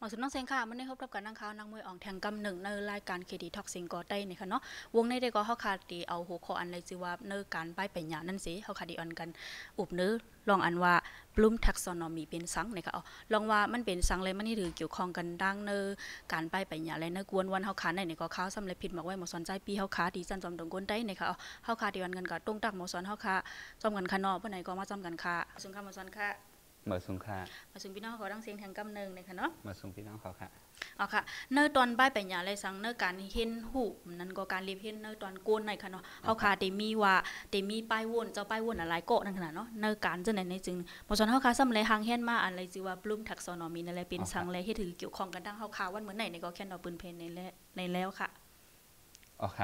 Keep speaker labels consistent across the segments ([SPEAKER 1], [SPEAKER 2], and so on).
[SPEAKER 1] สุดน้องเซงค่ะมันได้พบกับนังข่าวนางมวยอ่องแทงกำหนึ่งในรายการเคดีท็อกซิงก็ได้นี่ค่ะเนาะวงในได้ก็เฮาคาดีเอาหัวข้ออันเลยสิว่าเนื้อการป้ายไปหยานั่นสิเฮาคาดีออนกันอุบเนื้อลองอันว่า Bloom Taxonomy เป็นสังนี่ค่ะลองว่ามันเป็นสังเลยมันนี่ถือเกี่ยวข้องกันดังเนื้อการป้ายไปหยาและเนื้อกวนวันเฮาคาในนี่ก็ข้าวซ้ำเลยผิดหมอกไว้หมอสอนใจปีเฮาคาดีจันจอมตรงก้นได้นี่ค่ะเฮาคาดีออนกันก็ตรงตักหมอสอนเฮาคาจอมกันค่ะเนาะเพิ่นไหนก็มาจอมกันค่ะซึ่งค่ะหมอสอนค่ะ
[SPEAKER 2] มาส่งค่ะ
[SPEAKER 1] มาซึ่งพี่น้องเขาดังเสียงแทงกำหนึ่งนี่ค่ะเนาะ
[SPEAKER 2] มาส่งพี่น้องเขาค่ะ
[SPEAKER 1] อ๋อค่ะเนื้อตอนป้ายไปหยาเลยสังเนื้อการเห็นหูนั่นก็การเรียบเห็นเนื้อตอนโกนในค่ะเนาะเฮาคาเตมีว่าเตมีป้ายวนเจ้าป้ายวนอะไรโกนั่นขนาดเนาะเนื้อการจังได๋ในจึงบ่ซั่นเฮาคาซ้ำเลยหางเห็นมาอันเลยสิว่า Bloom Taxonomy นั่นแหละเป็นสังเลยเฮ็ดถือเกี่ยวข้องกันดังเฮาคาวันเหมือนไหนนี่ก็แค่เนาะปืนเพนในแล้วค่ะ
[SPEAKER 2] อ๋อค่ะ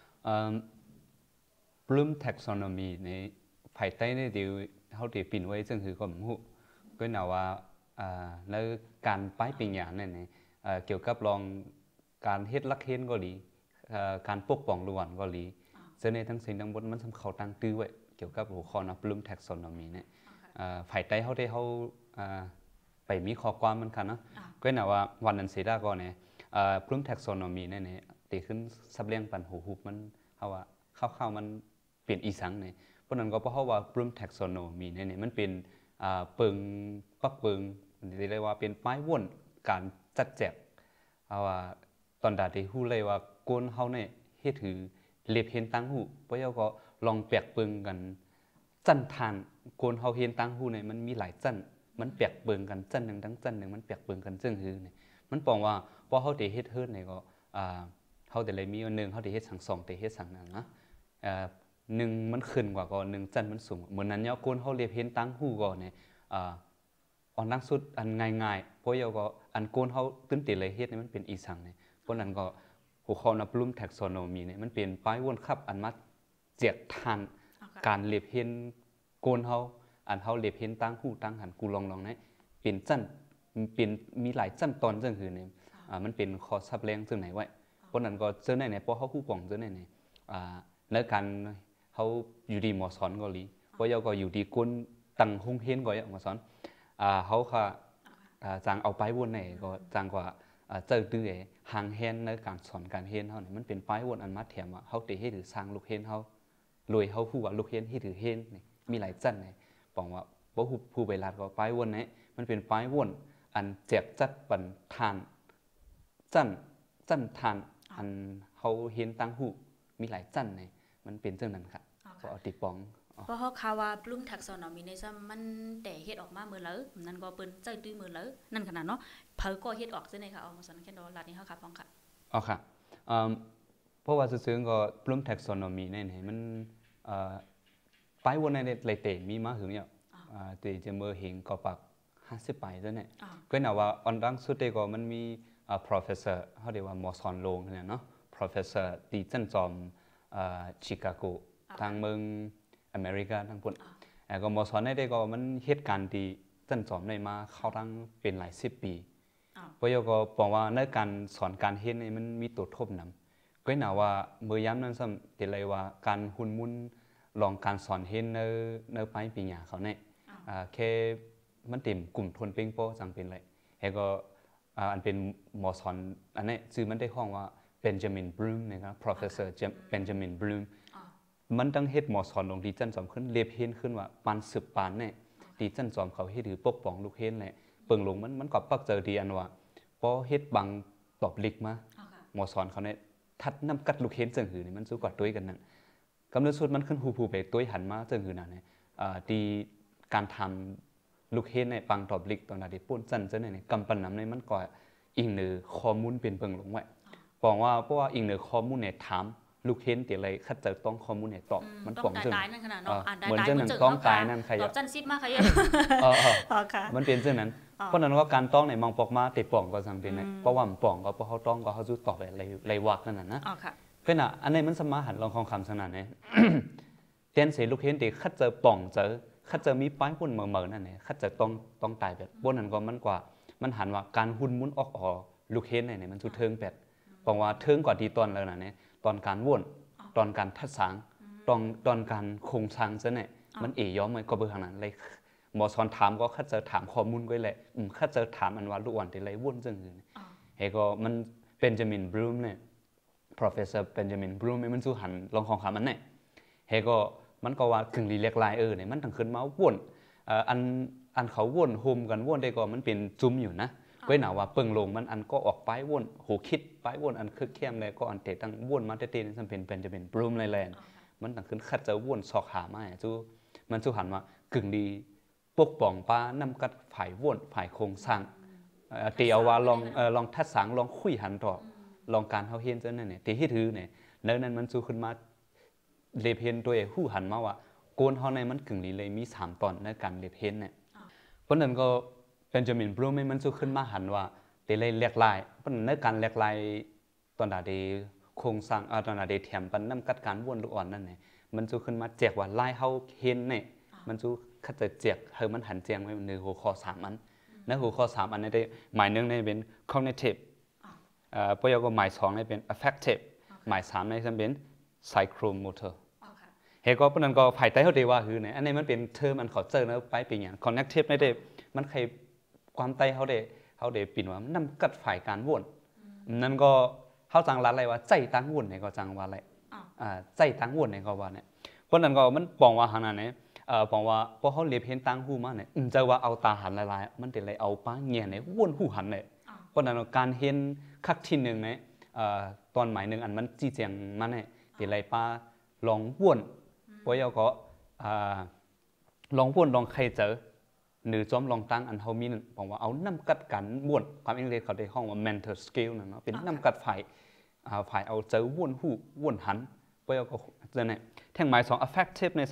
[SPEAKER 2] Bloom Taxonomy ในภายใต้ในเดียวเฮาได้ปิ่นไว้จังคือก็ฮู้ก็น่าว่าในการป้ายปิญญานั่นนี่เกี่ยวกับรองการเฮ็ดลักเฮ็นก็ดีการปกป้องล้วนก็ดีซึ่งในทั้งสิ้นทั้งหมดมันสำเขาตั้งตื้อไว้เกี่ยวกับหัวข้อนะ Bloom Taxonomy เนี่ยภายใต้เฮาได้เฮาไปมีข้อความมันค่ะเนาะก็น่าว่าวันนั้นสิดาก็เนี่ยBloom Taxonomy เนี่ยตีขึ้นซับเลี้ยงปันหูหุบมันเฮาว่าเข้ามันเปลี่ยนอีสังเนี่ยเพราะนั้นก็เพราะว่า Bloom Taxonomy เนี่ยมันเป็นเปิงปักเปิงเรียกว่าเป็นป้ายวนการจัดแจกเอาว่าตอนดาที่ฮู้เลยว่าโกนเฮาเนี่ยเฮ็ดถือเล็บเห็นตั้งหูเพราะเฮาก็ลองแปลกเปิงกันจันทานโกนเฮาเห็นตั้งหูเนี่ยมันมีหลายจันมันแปลกเปิงกันจันนึงทั้งจันนึงมันแปลกเปิงกันซึ่งคือเนี่ยมันปองว่าพอเฮาได้เฮ็ดเฮ็ดเนี่ยก็เฮาได้เลยมี1เฮาได้เฮ็ดสัง2ได้เฮ็ดสังนั้นนะ1มันขึ้นกว่าก็1จันมันสูงเหมือนนั้นเนาะโกนเฮาเล็บเห็นตั้งหูก็เนี่ยอันนักสุดอันง่ายๆเพราะเฮาก็อันโกนเฮาตื่นเต้นเลยเฮ็ดนี่มันเป็นอีสังเนี่ยเพราะนั้นก็หัวข้อนะ Bloom Taxonomy เนี่ยมันเป็นป้ายวนครับอันมาเจียดทานการเล็บเห็นโกนเฮาอันเฮาเล็บเห็นตั้งหูตั้งหันกูลองๆเนี่ยเป็นจั่นเป็นมีหลายจั่นตอนจังคือเนี่ยมันเป็นข้อซับแรงจังไหนไว้เพราะนั้นก็เจอในพอเฮาฮู้ป้องเจอในในการเฮาอยู่ดีหมอสอนก็ลีเพราะเฮาก็อยู่ดีก้นตั้งโรงเรียนก็หมอสอนเฮาค่ะจางเอาไปวนไหนก็จางกว่าเจอตื้อหางเฮนในการสอนการเฮนเฮานี่มันเป็นป้ายวนอันมาแถมว่าเฮาได้เฮ็ดหรือสร้างลูกเฮนเฮาโดยเฮาฮู้ว่าลูกเฮนเฮ็ดหรือเฮนนี่มีหลายจั่นนี่บอกว่าบ่ฮู้ผู้ไปลาดก็ป้ายวนนี่มันเป็นป้ายวนอันแจกจัดปันทานจั่นทานอันเฮาเห็นตั้งฮู้มีหลายจั่นนี่มันเป็นจังนั้นค่ะก็เอาติปอง
[SPEAKER 1] เพราะเฮาคาว่า Bloom Taxonomy ในซ้ำมันแต่เฮ็ดออกมามื้อแล้วนั่นก็เปิ้นใจตื้อมื้อแล้วนั่นขนาดเนาะเพิ่นก็เฮ็ดออกจังได๋ค่ะเอามาสอนแค่ดอลาดนี้เฮาค่ะพ้องค่ะ
[SPEAKER 2] อ๋อค่ะเพราะว่าซื่อๆก็ Bloom Taxonomy เนี่ยมันป้ายวนในเลยเตมีมาหึงเนี่ยเตจะเมื่อเห็นก็ปัก50ไปซั่นเนี่ยก็น่าว่าอันดังสุดเตก็มันมีprofessor เฮาเรียกว่าหมอสอนโรงเนี่ยเนาะ professor ตีจั่นจอมชิคาโกทางเมืองอเมริกาทั้งปุ่นก็หมอสอนได้ก็มันเหตุการณ์ที่จั่นสอนได้มาเข้าทั้งเป็นหลาย10ปีเพราะก็บอกว่าในการสอนการเฮ็ดนี่มันมีตัวทบนำก็น่าว่าเมื่อยามนั้นซ้ำติเลยว่าการหุ่นมุนลองการสอนเฮ็ดในปลายปีหญ้าเขาเนี่ยแค่มันเต็มกลุ่มทนเป้งโปจังเป็นไรแล้วก็อันเป็นหมอสอนอันนี้ชื่อมันได้ห้องว่าเบนจามินบลูมนะครับ professor เบนจามินบลูมมันตั้งเฮ็ดหมอสอนลงดีจั่นสอมขึ้นเรียบเฮ็นขึ้นว่าปานสืบปานเนี่ยดีจั่นสอมเขาเฮ็ดถือปกป้องลูกเฮ็นแหละเปิงลงมันก็ปักเจอดีอันว่าพอเฮ็ดบังตอบลิกมาหมอสอนเขาเนี่ยทัดน้ำกัดลูกเฮ็นจังหือนี่มันสู้กว่าด้วยกันนั่นกำเนิดสุดมันขึ้นฮูๆไปตัวหันมาจังหือนั่นเนี่ยดีการทำลูกเฮ็นในปังตอบลิกตอนนั้นที่ป่นจั่นจังเนี่ยกำปั้นน้ำในมันก็อิงเหนือข้อมูลเป็นเปิงลงไว้บอกว่าเพราะว่าอิงเหนือข้อมูลเนี่ยถามลูกเห็นแต่อะไรคัดเจอต้องข้อมูลให้ตอบมัน
[SPEAKER 1] ต้องตายนั่นขนาดเนาะ
[SPEAKER 2] เหมือนเจ้าหนังต้องตายนั่นใคร
[SPEAKER 1] ตอบจันซิดมากใคร
[SPEAKER 2] มันเป็นเช่นนั้นเพราะนั้นก็การต้องในมองปอกมาติดป่องก็สังเป็นไงเพราะว่าป่องก็เพราะเขาต้องก็เขาสู้ตอบอะไรวักนั่นน่ะนะเพื่อนอันนี้มันสมาหันลองของคำขนาดนี้เตียนเสียลูกเห็นแต่คัดเจอป่องเจอคัดเจอมีป้ายหุ่นเหม่อนั่นเองคัดเจอต้องตายแบบบนนั้นก็มันกว่ามันหันว่าการหุ่นมุนออกลูกเห็นเนี่ยมันสุดเทิงแบบบอกว่าเทิงกว่าดีตอนแล้วนะเนี่ยตอนการว่นตอนการทัดสางตอนการคงสร้างซะเนี่ยมันย้อมมันก็เบื่อขนาดเลยหมอสอนถามก็คัดเจอถามข้อมูลก็เลยคัดเจอถามอันว่าลูกอ่อนที่ไรวุ่นจังเลยเฮก็มันเบนจามินบรูมเนี่ย professor เบนจามินบรูมมันสู้หันลองของขามันเนี่ยเฮก็มันก็ว่าถึงรีเล็กไลเนี่ยมันตั้งขึ้นมาวุ่นอันเขาวุ่นโฮมกันวุ่นได้ก็มันเป็นจุ่มอยู่นะก็หนาว่าเปิงลงมันอันก็ออกไปวุ่นหูคิดไปวุ่นอันคือเข้มเลยก็อันเตะตั้งวุ่นมาเตะนี่มันเป็นเบนจามินบรูมเลยแลนมันตั้งขึ้นคัดเจอวุ่นสอกหามาจูมันสู้หันว่ากึ่งดีปกป้องป้านำกัดฝ่ายวุ่นฝ่ายโครงสร้างตีเอาว่าลองทัดสังลองคุยหันต่อลองการเขาเห็นเจ้านั่นเนี่ยตีที่ถือเนี่ยแล้วนั้นมันสู้ขึ้นมาเลเพนตัวหู้หันมาว่าโกนเขาในมันกึ่งดีเลยมี3 ตอนในการเลเพนเนี่ยเพราะนั้นก็เบนจามินบรูมมันสู้ขึ้นมาหันว่าเตเลยแหลกลายเพราะนั้นในการแหลกลายตอนใดโครงสร้างตอนใดแถมปันน้ำกัดการว่นลูกอ่อนนั่นเนี่ยมันสู้ขึ้นมาแจกว่าลายเขาเห็นเนี่ยมันสู้คัดจะแจกเธอมันหันแจงไว้ในหัวข้อ3 อันในหัวข้อ3 อันนี้ได้หมายหนึ่งในเป็น cognitive ปยก็หมาย2ในเป็น affective หมาย3ในเป็น psychomotor เฮก็เพราะนั้นก็ภายใต้เขาเรียกว่าคือเนี่ยอันนี้มันเป็นเทอมอันเขาเจอแล้วไปเป็นอย่าง connective ในเด็มันใครความใต้เขาเด็ปิ่นว่ามันนำกัดฝ่ายการว่นนั่นก็เขาจังรัดอะไรว่าใจตั้งว่นเนี่ยก็จังว่าอะไรใจตั้งว่นเนี่ยก็ว่าเนี่ยเพราะนั้นก็มันปองว่าขนาดนี้ปองว่าพอเขาเรียบเห็นตั้งหูมาเนี่ยจะว่าเอาตาหันลายมันเป็นอะไรเอาป้าเงี้ยเนี่ยว่นหูหันเนี่ยเพราะนั้นการเห็นคักที่หนึ่งเนี่ยตอนหมายหนึ่งอันมันจี้เจียงมันเนี่ยเป็นอะไรป้าลองว่นเพราะเราก็ลองว่นลองใครเจอหรือจอมลองตั้งอันเขามีบอกว่าเอาน้ำกัดกันว่นความอังกฤษเขาได้ห้องว่า mental skill นะเนาะเป็นน้ำกัดฝ่ายเอาเจอว่นหูว่นหันเพราะเราก็จะเนี่ยแท่งหมาย2 affective ใน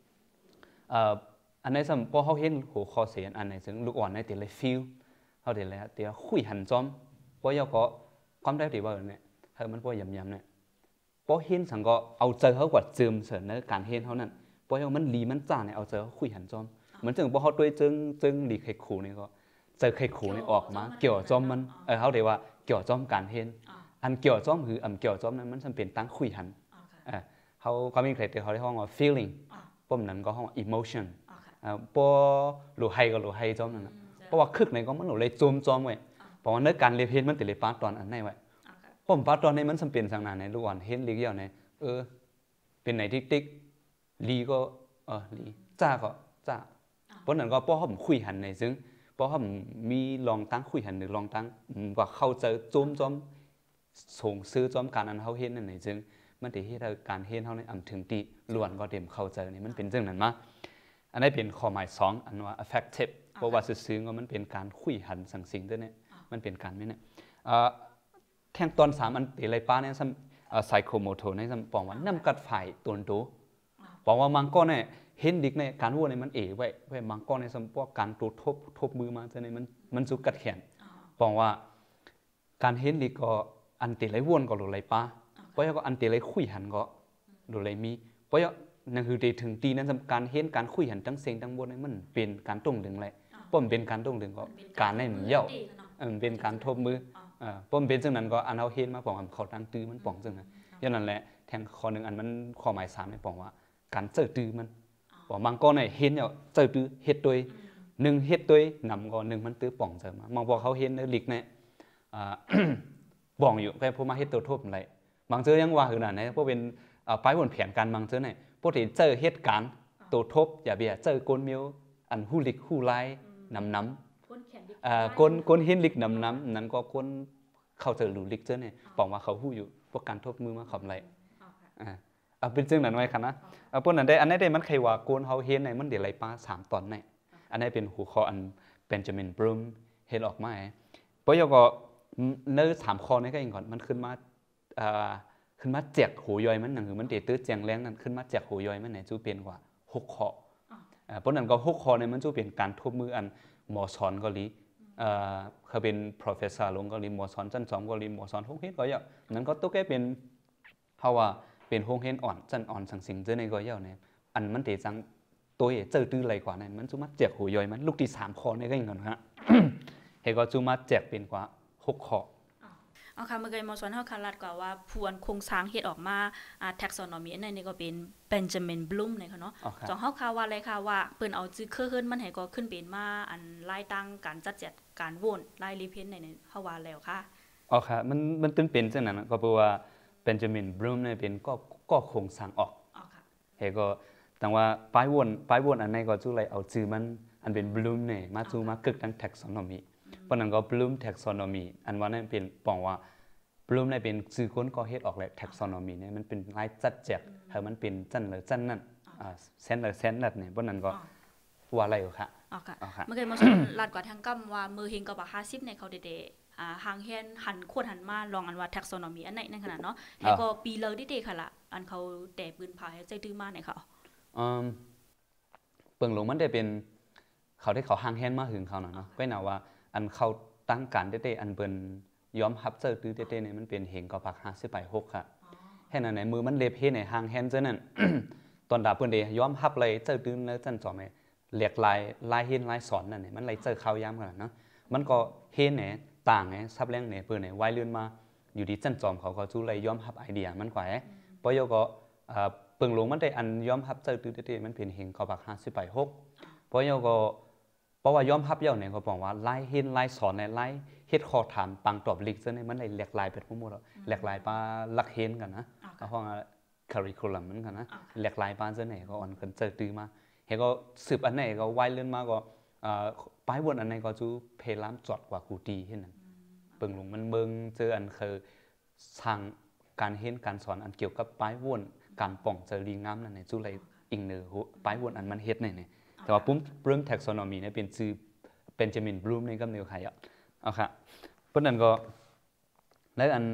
[SPEAKER 2] อันในสมพอเขาเห็นหัวข้อเสียอันไหนซึ่งลูกอ่อนในแต่ละ feel เขาเดี๋ยวอะไรเดี๋ยวคุยหันจอมเพราะเราก็ความได้ดีว่าเนี่ยเธอมันพอยำเนี่ยเพราะเห็นสังก็เอาเจอเขากว่าเจิมเสริญในการเห็นเขานั่นเพราะมันลีมันจ้าเนี่ยเอาเจอคุยหันจอมเหมือนจึงพอเขาด้วยจึงดีไข่ขู่นี่ก็เจอไข่ขู่นี่ออกมาเกี่ยวจอมมันเขาเดี๋ยวว่าเกี่ยวจอมการเห็นอันเกี่ยวจอมคือเกี่ยวจอมนั้นมันจำเป็นตั้งคุยหันเขาความมีใครเดี๋ยวเขาได้ห้องว่า feeling ป้อมนั้นก็ห้อง emotion พอหลุดให้ก็หลุดให้จอมนั่นเพราะว่าคึกในก็มันหลุดเลยจมจอมไว้เพราะว่าเนื้อการเรียนเห็นมันติดเลยปาตอนอันไหนไว้ป้อมปาตอนนี้มันจำเป็นสังนานในลูกอ่อนเห็นลีเกี่ยวในเป็นไหนติ๊กลีก็ลีจ้าก็จ้าเพราะนั้นก็เพราะเขาคุยหันในซึ่งเพราะเขามีลองตั้งคุยหันหรือลองตั้งว่าเขาจะจมส่งซื้อจอมการอันเขาเห็นนั่นในซึ่งมันติให้การเห็นเขาในถึงตีล้วนก็เต็มเข้าใจนี่มันเป็นเรื่องนั้นมาอันนี้เป็นข้อหมาย2อันว่า affective เพราะว่าซื่อๆก็มันเป็นการคุยหันสั่งสิ่งตัวนี้มันเป็นการไม่เนี่ยแท่งตอน3อันตีไรป้าเนี่ยpsychomotor ในสมปองว่าน้ำกัดฝ่ายตัวโตบอกว่ามังก็เนี่ยเห็นดิกในการวัวในมันไว้มังก็ในสมปองการตัวทบมือมาจะในมันสุกัดแขนบอกว่าการเห็นดิกก็อันตีไรวัวก็หรือไรป้าเพราะก็อันตีไรคุยหันก็หรือไรมีเพราะนั่นคือถึงตีนั้นการเห็นการคุยหันทั้งเสียงทั้งบนนั้นมันเป็นการตรงดึงเลยป้อมเป็นการตรงดึงก็การในมันเย่าเป็นการทบมือป้อมเป็นจังนั้นก็อันเอาเห็นมาบอกเขาตั้งตื้อมันป่องจังนั้นอย่างนั้นแหละแทงข้อหนึ่งอันมันข้อหมาย3ในบอกว่าการเจอตื้อมันบอกบางก้อนเนี่ยเห็นเนี่ยเจอตื้อเฮ็ดตัว1เฮ็ดตัวนำก็1มันตื้อป่องเจอมาบางบอกเขาเห็นในลิกเนี่ยบ่องอยู่แค่พวกมาเฮ็ดตัวทบอะไรบางเจอยังว่าคือนั่นนะพวกเป็นไปบนแผนการบางเจอเนี่ยพวกที่เจอเหตุการณ์ตัวทบอย่าเบียเจอก้นเมียวอันหูลิกหูไล่น้ำก้นเห็นลิกน้ำนั้นก็ก้นเข้าเจอหลุลิกเจอเนี่ยบอกว่าเขาหูอยู่พวกการทบมือมาขำไรเป็นจึงนั้นไว้ค่ะนะพวกนั้นได้อันนี้ได้มันใครว่าก้นเขาเห็นในมันเดี๋ยวไรป้า3 ตอนเนี่ยอันนี้เป็นหัวข้ออันเบนจามินบรูมเห็นออกมาเพราะก็เนื้อ3 ข้อนี้ก็เองก่อนมันขึ้นมาแจกหูย่อยมันหนังคือมันเตะตื้อแจงแรงนั้นขึ้นมาแจกหูย่อยมันไหนจูเปลี่ยนกว่า6 ข้อเพราะนั้นก็6 ข้อในมันจูเปลี่ยนการทบมืออันหมอสอนเกาหลีเขาเป็น professor ลงเกาหลีหมอสอนจัน2เกาหลีหมอสอน6 เฮ็ดก็อย่างนั้นก็ตัวแกเป็นเขาว่าเป็น6 เฮ็ดอ่อนจันอ่อนสังสิงเจอในก็อย่างเนี่ยอันมันเตะจังตัวเจอตื้ออะไรกว่านั้นมันจูมาแจกหูย่อยมันลูกที่3 ข้อในก็อย่างนั้นฮะเฮก็จูมาแจกเป็นกว่า6 ข้อ
[SPEAKER 1] เอาค่ะเมื่อกี้มาสอนเฮาค่ะลัดกว่าว่าพวนโครงสร้างเฮ็ดออกมาtaxonomy อันนี้ก็เป็นเบนจามินบลูมนะคะเนาะจองเฮาค่ะว่าอะไรค่ะว่าเปิ้นเอาจื้อคือขึ้นมันให้ก็ขึ้นเป็นมาอันรายตั้งการจัดการโหวตรายรีเพนในเฮาว่าแล้วค่ะ
[SPEAKER 2] อ๋อค่ะมันเป็นจังนั้นก็เพราะว่าเบนจามินบลูมเนี่ยเป็นก็โครงสร้างออก
[SPEAKER 1] ค่ะ
[SPEAKER 2] เฮก็แต่ว่าป้ายวนอันไหนก็จุเลยเอาชื่อมันอันเป็นบลูมเนี่ยมาจูมากึกทั้ง taxonomy เพราะนั้นก็ bloom taxonomy อันว่านั่นเป็นปองว่า bloom เนี่ยเป็นชื่อคนก็เฮ็ดออกแหละ taxonomy เนี่ยมันเป็นรายจัดแจกให้มันเป็นจันเลยจันนั่นเส้นนั่นเนี่ยเพราะนั้นก็ว่าอะไรอยู่ค่ะ
[SPEAKER 1] อ๋อค่ะเมื่อกี้มาสอนลาดกว่าทางกำว่ามือเฮงกับ50ในเขาเดหางเฮียนหันควดหันมาลองอันว่า taxonomy อันไหนนั่นขนาดเนาะให้ก็ปีเลยดิค่ะล่ะอันเขาแต่ปืนพายใจตื้อมาไหนค่ะ
[SPEAKER 2] เปิงลงมันได้เป็นเขาได้เขาหางเฮียนมาถึงเขาเนาะก็น่าว่าอันเขาตั้งการเต้อันเปิ้นยอมรับเจอตื้อเต้เนี่ยมันเป็นเฮงกับผัก50/6ค่ะแค่นั้นไหนมือมันเล็บเฮ็ดในหางเฮียนจังนั้นตอนดาเปิ้นได้ยอมรับเลยเจอตื้อแล้วจันจ่อแม่เรียกลายเฮ็ดลายสอนนั่นนี่มันเลยเจอข้าวยามกันเนาะมันก็เฮ็ดเนี่ยต่างไงซับแรงเนี่ยเปิ้นเนี่ยไว้เลื่อนมาอยู่ดีจันจอมเขาก็จูเลยยอมรับไอเดียมันกว่าปอยก็เปิงลงมันได้อันยอมรับเจอตื้อเต้มันเป็นเฮงกับผัก50/6ปอยก็เพราะว่ายอมรับเย้าเนี่ยก็บอกว่าไล่เฮ็ดไล่สอนในไล่เฮ็ดข้อถามปังตอบลิกซะเนี่ยมันได้แหลกหลายเป็นทั้งหมดแล้วแหลกหลายปาลักเฮ็ดกันนะก็ห้องcurriculum มันกันนะแหลกหลายปาซะไหนก็อ่อนกันเจอตื้อมาเฮก็สืบอันไหนก็ไว้เลื่อนมาก็ป้ายวนอันไหนก็จูเพลามจอดกว่ากูดีเฮ็ดนั่นเปิงลงมันเบิ่งเจออันคือทางการเฮ็ดการสอนอันเกี่ยวกับป้ายวนการป้องเจอลิงน้ำนั่นเนี่ยจูเลยอิงเนอป้ายวนอันมันเฮ็ดเนี่ยแต่ว่าปุ๊บเรื่อง taxonomy เนี่ยเป็นชื่อเบนจามินบลูมในกำเนิดใครอ่ะเอาค่ะเพราะนั้นก็แล้วอัน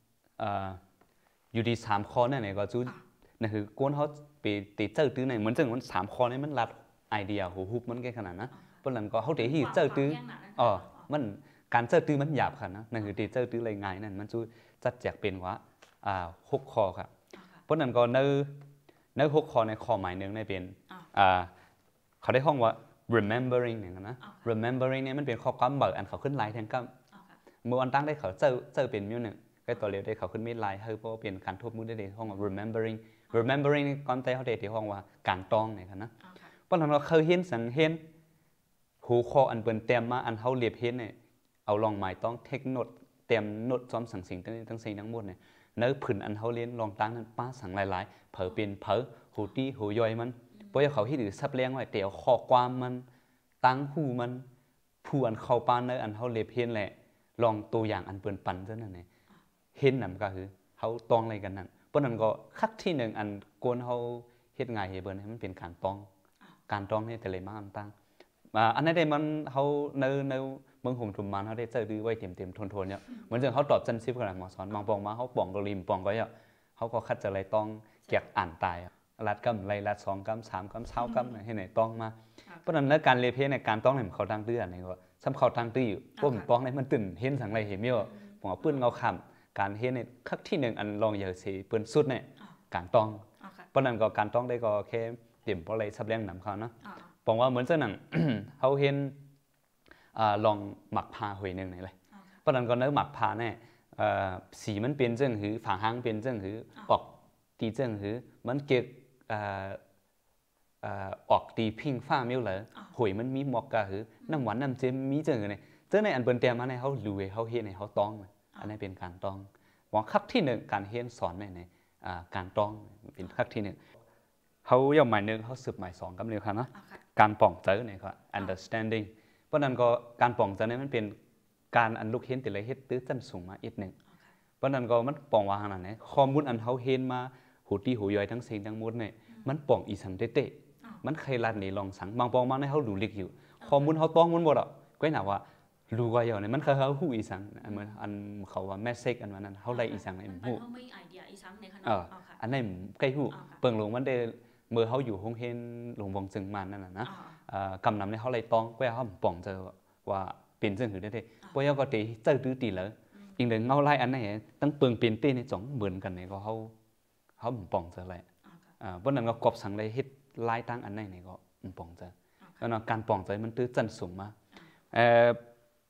[SPEAKER 2] อยู่ดี3ข้อนั่นก็จูนั่นคือกวนเขาไปติดเจอตื้อไหนเหมือนจังมัน3ข้อนี่มันรัดไอเดียหูฮุบมันแค่ขนาดนะเพราะนั้นก็เขาได้ที่เจอตื้อมันการเจอตื้อมันหยาบค่ะนะนั่นคือติดเจอตื้ออะไรง่ายนั่นมันจูจัดแจกเป็นว่า6ข้อค่ะเพราะนั้นก็ใน6ข้อในข้อหมายนึงในเป็นเขาได้ห้องว่า remembering อย่างนั้นนะ remembering เนี่ยมันเป็นข้อความเบิกอันเขาขึ้นไลน์แทนก็เมื่อวันตั้งได้เขาเจอเป็นมิวหนึ่งก็ตัวเร็วได้เขาขึ้นมิดไลน์ให้เพราะเปลี่ยนการทบมือได้ห้องว่า remembering ก่อนใจเขาได้ที่ห้องว่าการต้องเนี่ยครับนะเพราะฉะนั้นเราเคยเห็นสังเห็นหูคออันเป็นเต็มมาอันเขาเรียบเห็นเนี่ยเอาลองหมายต้องเทคโนดเต็มโนดซ้อมสั่งสิ่งทั้งสิ่งทั้งหมดเนี่ยเนื้อผืนอันเขาเรียนลองตั้งนั้นป้าสั่งหลายๆเผอเป็นเผอหูตีหูย่อยมันเพราะเขาที่ถือซับเลี้ยงไว้เดี๋ยวข้อความมันตั้งหูมันผู้อันเข้าปานเนออันเขาเล็บเห็นแหละลองตัวอย่างอันเปิ่นปันซะนั่นเองเห็นนั่นก็คือเขาต้องอะไรกันนั่นเพราะนั้นก็คัดที่หนึ่งอันโกนเขาเฮ็ดง่ายเฮ็ดเบิ่นให้มันเป็นการต้องนี่แต่เลยมาตั้งอันนั้นได้มันเขาในเมืองหงทุมมันเขาได้เจอดื้อไว้เต็มทนเนี่ยเหมือนจังเขาตอบจันซิบขนาดหมอสอนบางปองมาเขาป่องก็ริมป่องก็อ่ะเขาก็คัดจะอะไรต้องแกกอ่านตายรัดกำไรรัด2กำ3กำ20กำให้ไหนต้องมาเพราะนั้นแล้วการเรียนเพในการต้องให้เขาตั้งตื้ออันนี้ก็ซ้ำเขาตั้งตื้ออยู่พวกมันต้องให้มันตื่นเห็นสังไรเห็นมั้ยว่าผมเอาปืนเอาคำการเฮ็ดในคักที่1อันลองอย่าสิปืนสุดเนี่ยการต้องเพราะนั้นก็การต้องได้ก็แค่เตรียมบ่อะไรซับแรงนำเขาเนาะบอกว่าเหมือนจังนั้นเขาเห็นลองหมักพาหวยนึงนี่เลยเพราะนั้นก็เนื้อหมักพาเนี่ยสีมันเป็นจังหือฝาหางเป็นจังหือออกตีจังหือมันเก็บออกตีพิงฟ้ามิ้วเลยหวยมันมีหมอกกะหือน้ำหวานน้ำเจมมีจังหือเนี่ยเจ้าในอันเปิ้นเตรียมมาในเขาลุยเขาเฮ็ดในเขาต้องอันนี้เป็นการต้องว่าขั้นที่1การเฮ็ดสอนในการต้องเป็นขั้นที่1เขาย่อมหมาย1เขาสืบหมาย2กำเนิดครับเนาะการป้องเจอเนี่ยก็ understanding เพราะนั้นก็การป้องเจอเนี่ยมันเป็นการอันลูกเฮ็ดแต่ละเฮ็ดตื้อจันสูงมาอีกนึงเพราะนั้นก็มันป้องว่าขนาดไหนข้อมูลอันเขาเฮ็ดมาหูตีหูย่อยทั้งเสียงทั้งหมดเนี่ยมันป้องอีสังเตะมันใครลัดนี่ลองสังบางปองมาในเขาดูลึกอยู่ข้อมูลเขาต้องมันบ่ดอกก็หนาว่ารู้ว่าอย่างนี้มันคือเขาฮู้อีสังอันเขาว่าแมสเซจอันนั้นเขาไล่อีสังในฮู้
[SPEAKER 1] มันไม่ไอเดียอีสังในขนาด
[SPEAKER 2] อันนั้นใกล้ฮู้เปิงลงมันได้เมื่อเขาอยู่ห้องเฮนหลวงบงจึงมันนั่นน่ะนะกำนำในเขาไล่ต้องก็เขาป้องเจอว่าเป็นจังหือได้เพราะก็ตีเจอตื้อตีเลยอีกหนึ่งเงาไล่อันไหนตั้งเปิงเป็นตีในจ่องเหมือนกันเนี่ยก็เขาป้องเจออะไรเพราะนั้นก็กบสังได้เฮ็ดไล่ตั้งอันไหนเนี่ยก็ป้องเจอแล้วการป้องเจอมันตื้อจันสูงมา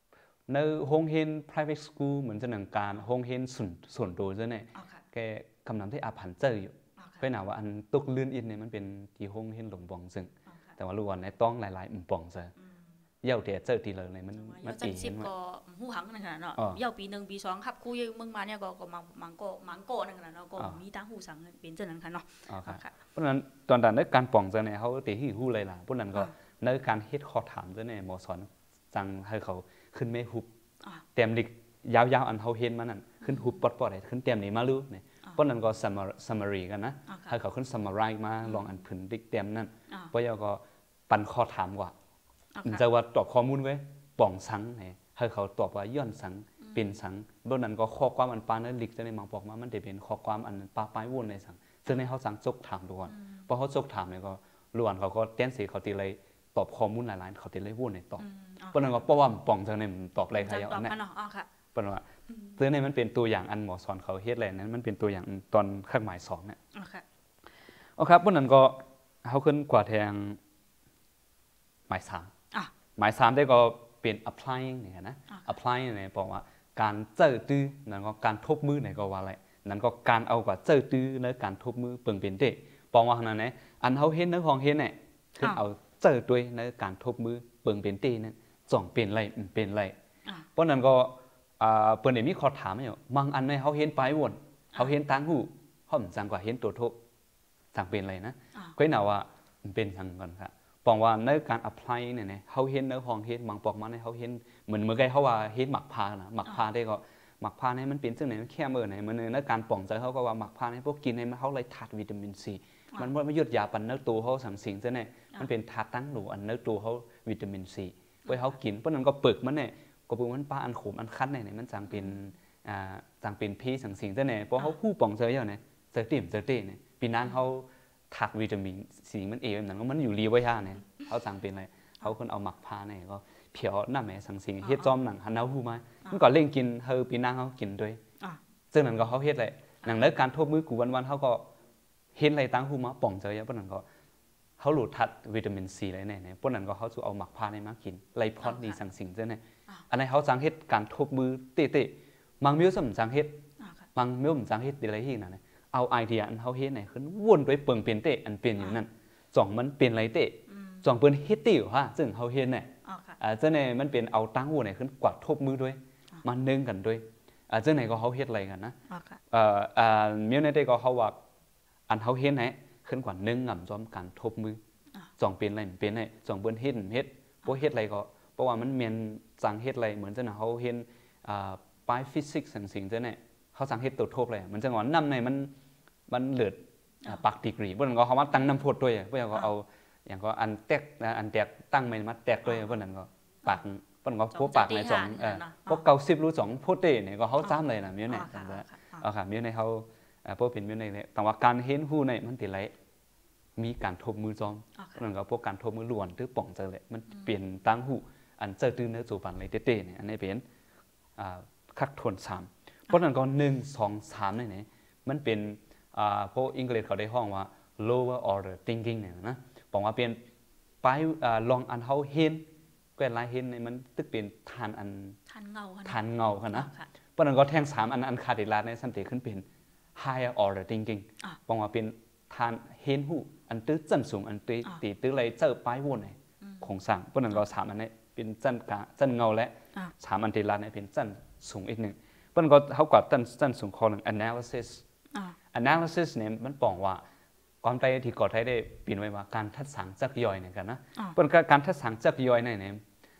[SPEAKER 2] ในห้องเรียน private school เหมือนจะหนังการห้องเรียนส่วนตัวซะเนี่ยแกคำนำที่อาผันเจออยู่ก็หนาว่าอันตกเลื่อนอินเนี่ยมันเป็นที่ห้องเรียนหลงปองซึ่งแต่ว่าลูกอ่อนในต้องหลายๆปองซะเย่าเดียเจอทีเลยเนี่ยมัน
[SPEAKER 1] ตีสิบก็หูหังนั่นขนาดเนาะเย่าปีหนึ่งปีสองครับคู่ยังมึงมาเนี่ยก็มังโกนั่นขนาดเนาะก็มีตั้งหูสังเป็นเจ้านั้นค่ะเนาะ
[SPEAKER 2] เพราะนั้นตอนนั้นในการปองซะเนี่ยเขาตีที่หูเลยล่ะเพราะนั้นก็ในการเฮ็ดข้อถามซะเนี่ยหมอสอนจังให้เขาขึ้นไม่หุบเต็มดิกยาวๆอันเขาเห็นมานั่นขึ้นหุบปอดๆได้ขึ้นเต็มนี้มารู้เนี่ยเพราะนั้นก็ summary กันนะให้เขาขึ้น summarize มาลองอันพื้นดิกเต็มนั่นเพราะก็ปันข้อถามว่าจะว่าตอบข้อมูลไว้ป่องสังเนี่ยให้เขาตอบว่าย้อนสังเป็นสังเพราะนั้นก็ข้อความอันปานนั้นลิกจะได้มาบอกว่ามันจะเป็นข้อความอันปาปลายวนในสังซึ่งในเขาสังจกถามทุกคนพอเขาจกถามเนี่ยก็ล้วนเขาก็เต้นสีเขาตีเลยตอบข้อมูลหลายๆเขาตีเลยวนในตอบเพราะนั้นก็เพราะว่าป่องจะเนี่ยตอบอะไรใครเอาเนี่ยเพราะว่าซึ่งในมันเป็นตัวอย่างอันหมอสอนเขาเฮ็ดอะไรนั้นมันเป็นตัวอย่างตอนเครื่องหมาย2เนี่ยโอเคเพราะนั้นก็เขาขึ้นกว่าแทงหมาย3หมาย3ได้ก็เป็น applying เนี่ยนะ applying เนี่ยบอกว่าการเจอตื้อนั่นก็การทบมือเนี่ยก็ว่าอะไรนั่นก็การเอากว่าเจอตื้อในการทบมือเปิงเป็นเตะบอกว่าขนาดไหนอันเขาเห็นในห้องเห็นเนี่ยขึ้นเอาเจอด้วยในการทบมือเปิงเป็นเตะนั่นจ่องเป็นไรเป็นไรเพราะนั้นก็เปิ่นได้มีข้อถามอยู่บางอันในเขาเห็นปลายวนเขาเห็นทางหูเขาเหมือนจังกว่าเห็นตัวทบจังเป็นไรนะก็หนาว่าเป็นจังก่อนครับบอกว่าในการ apply เนี่ยเขาเห็นในห้องเห็นบางปอกมาในเขาเห็นเหมือนเมื่อกี้เขาว่าเห็นหมักพานะหมักพาได้ก็หมักพาเนี่ยมันเป็นซึ่งไหนมันแค่เมื่อไหนมันในการป่องใจเขาก็ว่าหมักพาเนี่ยพวกกินในเขาเลยธาตุวิตามินซีมันไม่ยุดยาปันเนื้อตัวเขาสั่งสิ่งซะเนี่ยมันเป็นธาตุตั้งหนูอันเนื้อตัวเขาวิตามินซีไว้เขากินเพราะนั้นก็เปิกมันเนี่ยก็เปิกมันปลาอันขมอันคั้นเนี่ยมันจังเป็นพีสั่งสิ่งซะเนี่ยเพราะเขาคู่ป่องใจอย่างเนี่ยเจอเตี่ยมเจอเต้เนี่ยปีนั้นเขาธาตุวิตามินซีมันแบบนั้นมันอยู่รีไว้ฮะเนี่ยเขาจังเป็นอะไรเขาคนเอาหมักพาเนี่ยก็เผียวหน้าแม่สั่งสิ่งเฮ็ดจอมหนังหันเอาหูมามันก็เล่งกินเฮอปีนั้นเขากินด้วยซึ่งนั้นก็เขาเฮ็ดเลยหนังเลิกการทบมือกูวันเขาก็เห็นอะไรตั้งหูมาป่องเจอเยอะเพราะนั้นก็เขาหลุดทัดวิตามินซีอะไรเนี่ยเพราะนั้นก็เขาจะเอาหมักพาในมากินไลพอดดีสั่งสิ่งเจ้าเนี่ยอันนี้เขาจังเฮ็ดการทบมือเตะบางมิ้วสมจังเฮ็ดบางมิ้วสมจังเฮ็ดอะไรที่นั่นเนี่ยเอาไอเดียอันเขาเฮ็ดเนี่ยขึ้นวนด้วยเปิงเป็นเตะอันเป็นอย่างนั้นจ่องมันเป็นไรเตะจ่องเปิ้นเฮ็ดติวฮะซึ่งเขาเฮ็ดเนี่ยเจ้าเนี่ยมันเป็นเอาตั้งหูเนี่ยขึ้นกวาดทบมือด้วยมันนึ่งกันด้วยเจ้าเนี่ยก็เขาเฮ็ดอะไรกันนะมิ้วในได้ก็เขาว่าอันเขาเฮ็ดเนี่ยขึ้นกว่านึ่งงำจอมกันทบมือจ่องเป็นอะไรเป็นเนี่ยจ่องเปิ้นเฮ็ดเพราะเฮ็ดอะไรก็เพราะว่ามันเมียนจังเฮ็ดอะไรเหมือนจะเขาเฮ็ดปลายฟิสิกส์สิ่งเจ้าเนี่ยเขาสั่งเฮ็ดตัวทบเลยมันจะงอนน้ำในมันเหลือปักดีกรีเพราะนั้นก็เขามาตั้งน้ำพดด้วยเพราะนั้นก็เอาอย่างก็อันแตกตั้งไม่มาแตกด้วยเพราะนั้นก็ปากเพราะนั้นก็พวกปากในสองพวก90รู้2พูดเต้เนี่ยก็เขาจ้ำเลยนะมิ้วเนี่ยเอาค่ะมิ้วในเขาพวกเป็นมิ้วในแต่ว่าการเห็นหูในมันติดไรมีการทบมือจอมเพราะนั้นก็พวกการทบมือล้วนหรือป่องเจอเลยมันเปลี่ยนตั้งหูอันเจอตื้นเนื้อจูบันเลยเต้เนี่ยอันนี้เป็นคักทวน3เพราะนั้นก็1 2 3เนี่ยมันเป็นพวกอังกฤษเขาได้ห้องว่า lower order thinking เนี่ยนะบอกว่าเป็นไปลองอันเขาเห็นก็ลายเห็นในมันตึกเป็นทานเงาค่ะนะเพราะนั้นก็แท่ง3อันขาดอีกลาในสันติขึ้นเป็น higher order thinking บอกว่าเป็นทานเห็นหูอันตื้อจันสูงอันตีตื้ออะไรเจอป้ายวนในของสั่งเพราะนั้นก็3อันนี้เป็นจันเงาและ3อันตีลาในเป็นจันสูงอีกหนึ่งเพราะนั้นก็เขากว่าจันสูงข้อหนึ่ง analysis เนี่ยมันบอกว่าความใจที่ก่อไทยได้เปลี่ยนไว้ว่าการทัดสังจักย่อยเนี่ยกันนะเพราะการทัดสังจักย่อยเนี่ย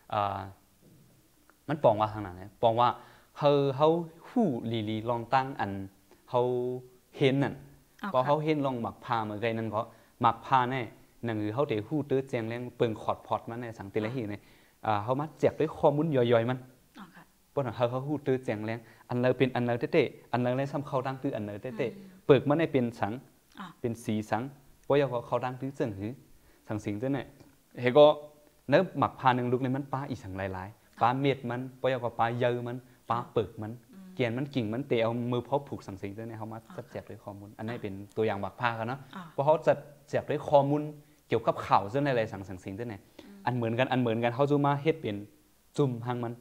[SPEAKER 2] มันบอกว่าทางไหนเนี่ยบอกว่าเขาหู้ลีลองตั้งอันเขาเห็นนั่นพอเขาเห็นลองหมักพาเมื่อไงนั่นก็หมักพาเนี่ยนั่นคือเขาเดี๋ยวหู้ตื้อแจงแรงเปิงขอดพอดมันในสังเตละหีเนี่ยเขามาเจ็บด้วยข้อมูลย่อยๆมันเพราะเขาหู้ตื้อแจงแรงอันเราเป็นอันเราเต้อันเราเลยซ้ำเขาตั้งตื้ออันเราเต้เปิกมันในเป็นสังเป็นสีสังเพราะว่าเขาดังตื้อเจิงหือสังสิงเจ้าเนี่ยเฮก็เนื้อหมักพาหนึ่งลูกเลยมันปลาอีสังหลายๆปลาเม็ดมันเพราะว่าปลาเยอะมันปลาเปิกมันเกียนมันกิ่งมันเตะเอามือเพาะผูกสังสิงเจ้าเนี่ยเขามาจัดแจกด้วยข้อมูลอันนี้เป็นตัวอย่างหมักพากันเนาะเพราะเขาจัดแจกด้วยข้อมูลเกี่ยวกับข่าวเจ้าในอะไรสังสิงเจ้าเนี่ยอันเหมือนกันเขาจะมาเฮ็ดเป็นจุ่มหางมัน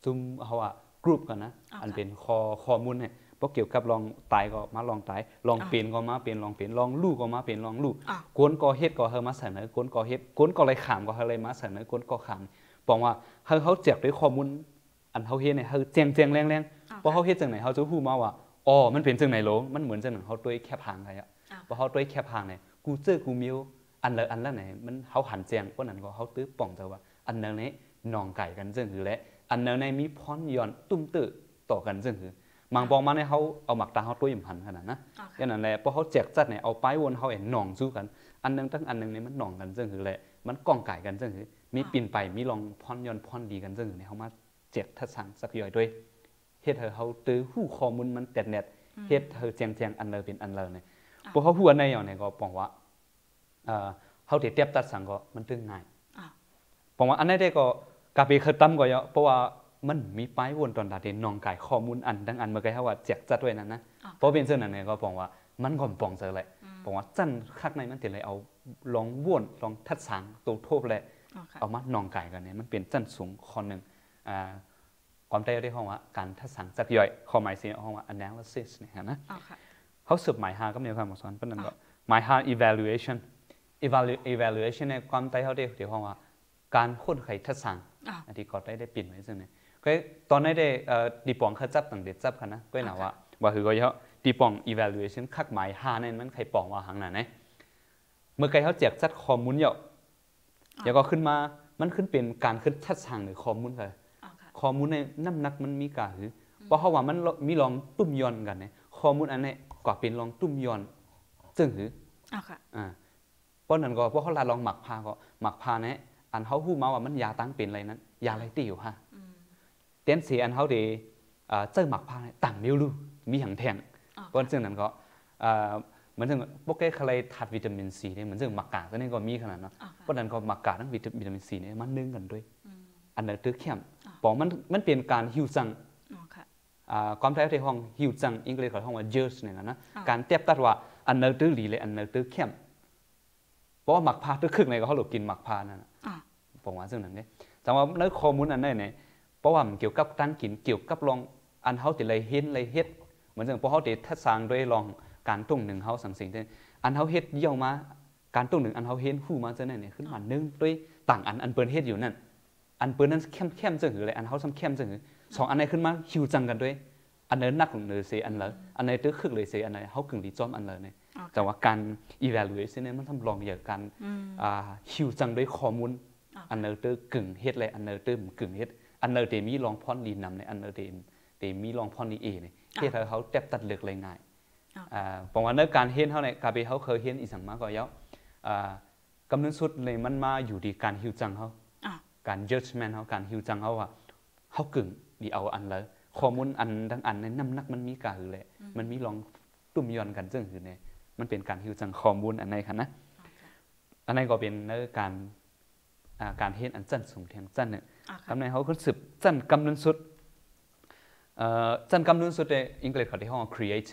[SPEAKER 2] ซุ่มเขาว่ากรุ๊ปกันนะอันเป็นข้อมูลเนี่ยเพราะเกี่ยวกับลองตายก็มาลองตายลองเปลี่ยนก็มาเปลี่ยนลองเปลี่ยนลองลู่ก็มาเปลี่ยนลองลู่กวนก็เฮ็ดก็เฮามาเสนอกวนก็เฮ็ดกวนก็เลยขามก็เฮาเลยมาเสนอกวนก็ขามบอกว่าเขาแจกด้วยข้อมูลอันเขาเฮ็ดเนี่ยเขาแจ้งแรงๆเพราะเขาเฮ็ดจังไหนเขาจะฮู้มาว่าอ๋อมันเป็นจังไหนโหลมันเหมือนจังเขาด้วยแคบหางไงอ่ะเพราะเขาด้วยแคบหางเนี่ยกูเจอกูมิวอันละไหนมันเขาหันแจ้งเพราะนั้นก็เขาตื้อป่องจะว่าอันนั้นนี้นองไก่กันจังคือและอันนั้นในมีพรย้อนตุ้มตื้อต่อกันจังคือมังปองมาในเขาเอาหมักตาเขาตัวยิ่มหันขนาดนะอย่างนั้นแหละเพราะเขาแจกจัดเนี่ยเอาไปวนเขาเห็นหนองสู้กันอันนึงตั้งอันนึงเนี่ยมันหนองกันจังคือแหละมันก้องไก่กันจังคือมีปีนไปมีลองพรย้อนพรดีกันจังคือเนี่ยเขามาแจกทัดสั่งสักย่อยด้วยเฮ็ดเขาตื้อหู้ข้อมูลมันแตดเน็ตเฮ็ดแจงอันเลยเป็นอันเลยเนี่ยพอเขาพูดในอย่างเนี่ยก็บอกว่าเขาเทียบตัดสั่งก็มันตึงง่ายบอกว่าอันนี้ได้ก็กาไปเคยตั้มก็เยอะเพราะว่ามันมีป้ายวนตอนดาเดนนองไก่ข้อมูลอันทั้งอันเมื่อกี้เขาว่าแจกจัดด้วยนั้นนะเพราะเป็นเช่นนั้นเนี่ยก็บอกว่ามันก็ปองเจอเลยบอกว่าจันข้างในมันติดเลยเอาลองวนลองทัดสั่งตัวโทบเลยเอามานองไก่กันเนี่ยมันเป็นจันสูงข้อหนึ่งความได้ได้ห้องว่าการทัดสั่งจักย่อยข้อหมายสิ่งห้องว่า analysis เนี่ยนะเขาสืบหมายหาก็มีความสอนเป็นนั่นก็หมายหา evaluation เนี่ยความได้เขาได้เดี๋ยวห้องว่าการค้นไขทัดสั่งที่ก็ได้ปิ่นไว้ซึ่งเนี่ยก็ตอนนี้ได้ดีปองเขาจับต่างเด็ดจับกันนะก็หนาว่าคือก็เยอะดีปอง evaluation คักหมายหาเนี่ยมันใครปองว่าหางไหนเมื่อไกเขาแจกจัดข้อมูลเยอะแล้วก็ขึ้นมามันขึ้นเป็นการขึ้นทัดสั่งหรือข้อมูลเลยข้อมูลในน้ำหนักมันมีกาหรือเพราะเขาว่ามันมีลองตุ้มย้อนกันเนี่ยข้อมูลอันนี้ก็เป็นลองตุ้มย้อนซึ่งหรือเพราะนั้นก็เพราะเขาลาลองหมักพาก็หมักพาเนี่ยอันเขาพูดมาว่ามันยาตั้งเป็นอะไรนั้นยาอะไรตีอยู่ฮะเต้นเสียอันเขาดีเจอหมักพาเนี่ยต่างมิวลูมีอย่างแทงเพราะฉะนั้นก็เหมือนถึงพวกแกเคยทัดวิตามินซีเนี่ยเหมือนถึงหมักกาดตัวนี้ก็มีขนาดนั้นเพราะนั้นก็หมักกาดทั้งวิตามินซีเนี่ยมันนึ่งกันด้วยอันนั้นตื้อเข้มบอกมันเป็นการหิวจังความแท้ที่ห้องหิวจังอังกฤษเขาห้องว่า judge เนี่ยนะการเทียบตัดว่าอันนั้นตื้อหลีเลยอันนั้นตื้อเข้มเพราะว่าหมักพาตื้อครึ่งในก็เขาหลบกินหมักพานั่นบอกว่าซึ่งนั้นเนี่ยแต่ว่าในข้อมูลอันนั้นเนี่ยเพราะว่ามันเกี่ยวกับการกินเกี่ยวกับลองอันเขาติดเลยเห็นเลยเฮ็ดเหมือนอย่างพอเขาติดทัดสร้างด้วยลองการตุ้งหนึ่งเขาสั่งสิ่งที่อันเขาเฮ็ดเยี่ยวมาการตุ้งหนึ่งอันเขาเห็นคู่มาเจอเนี่ยขึ้นมานึ่งด้วยต่างอันเปิ้นเฮ็ดอยู่นั่นอันเปิ้นนั้นเข้มจังหือเลยอันเขาซ้ำเข้มจังหือสองอันไหนขึ้นมาหิวจังกันด้วยอันนั้นนักของเลยเสียอันเลยอันไหนตื้อคึกเลยเสียอันไหนเขากึ่งดีจอมอันเลยเนี่ยแต่ว่าการ evaluation เนี่ยมันทำลองอย่างการหิวจังด้วยข้อมูลอันเนอร์เตอร์กึ่งเฮ็ดเลยอันเนอร์เตอร์กึ่งเฮ็ดอันเนอร์เตมีลองพอนดีนำในอันเนอร์เตมีลองพอนดีเอเนี่ยเฮ็ดเขาแทบตัดเลือกเลยง่ายเพราะว่าในการเฮ็ดเขาเนี่ยกาเบเขาเคยเฮ็ดอีสังมาก็เยอะกำเนิดสุดเลยมันมาอยู่ที่การหิวจังเขาการ judgment เขาการหิวจังเขาว่าเขากึ่งดีเอาอันเลยข้อมูลอันทั้งอันในน้ำหนักมันมีกาหือเลยมันมีลองตุ่มย้อนกันซึ่งคือเนี่ยมันเป็นการหิวจังข้อมูลอันไหนคะนะอันไหนก็เป็นในการเฮ็ดอันจันสูงเทียงจันเนี่ยคำในเขาคือสืบจันกำเนิดสุดจันกำเนิดสุดในอังกฤษเขาที่ห้อง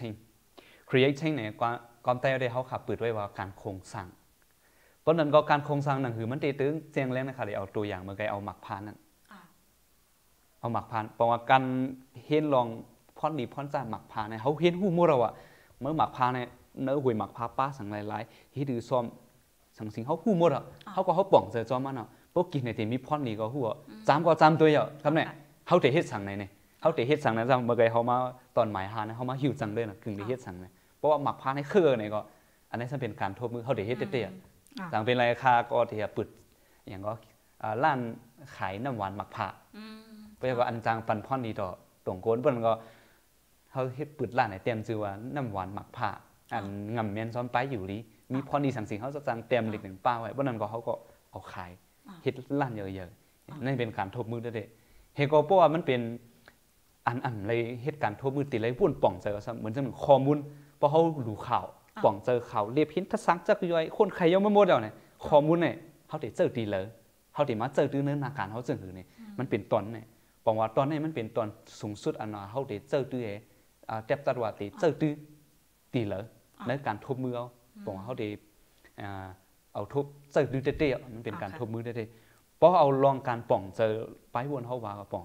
[SPEAKER 2] creating เนี่ยความแต่ได้เขาขับเปิดไว้ว่าการโครงสร้างเพราะนั้นก็การโครงสร้างนั่นคือมันตีตึงเจียงแรงนะคะเดี๋ยวเอาตัวอย่างเมื่อกี้เอาหมักพานนั่นเอาหมักพานเพราะว่าการเห็นลองพอนดีพอนจ้าหมักพานเนี่ยเขาเห็นหูมั่วเราอะเมื่อหมักพานเนี่ยเนื้อหวยหมักพาป้าสั่งหลายๆที่ดื้อซ้อมสั่งสิ่งเขาหูมั่วอะเขาก็เขาป่องเจอจอมมันเนาะพวกกินในที่มีพอนดีก็หัวจำก็จำตัวเยอะครับเนี่ยเขาจะเฮ็ดสั่งไหนเนี่ยเขาจะเฮ็ดสั่งนั้นจังเมื่อกี้เขามาตอนหมายหาเนี่ยเขามาหิวจังเลยนะกึ่งได้เฮ็ดสั่งเนี่ยเพราะว่าหมักพานให้เครือเนี่ยก็อันนี้จะเป็นการทบมือเขาจะเฮ็ดเตี้ยต่างเป็นราคาก็ที่จะปิดอย่างก็ร้านขายน้ำหวานหมักผ่าเพราะว่าอันจางปันพ่อนดีต่อตรงโกนเปิ้นก็เขาเฮ็ดปิดร้านไหนเต็มชื่อว่าน้ำหวานหมักผ่าอันงำเมียนซ้อมไปอยู่ลีมีพ่อนดีสั่งสิ่งเขาจะจางเต็มเล็กหนึ่งป้าไว้เพราะนั้นก็เขาก็เอาขายเฮ็ดร้านเยอะๆนั่นเป็นการทบมือได้เฮก็เพราะว่ามันเป็นอันเลยเหตุการณ์ทบมือติเลยพุ่นป่องเจอเหมือนจะเหมือนข้อมูลเพราะเขาดูข่าวป่องเจอข่าวเรียบพินทัศน์จักย่อยคนใครยังไม่หมดแล้วเนี่ยข้อมูลเนี่ยเขาได้เจอตีเลยเขาได้มาเจอตื้อเนื้อนาการเขาเจอหือเนี่ยมันเป็นตอนเนี่ยบอกว่าตอนนี้มันเป็นตอนสูงสุดอันน่ะเขาได้เจอตื้อเจ็บตัดว่าได้เจอตื้อตีเลยในการทบมือเอาบอกว่าเขาได้เอาทบเจอตื้อเต้ๆมันเป็นการทบมือเต้ๆเพราะเอาลองการป่องเจอไปวนเขาว่าป่องว่า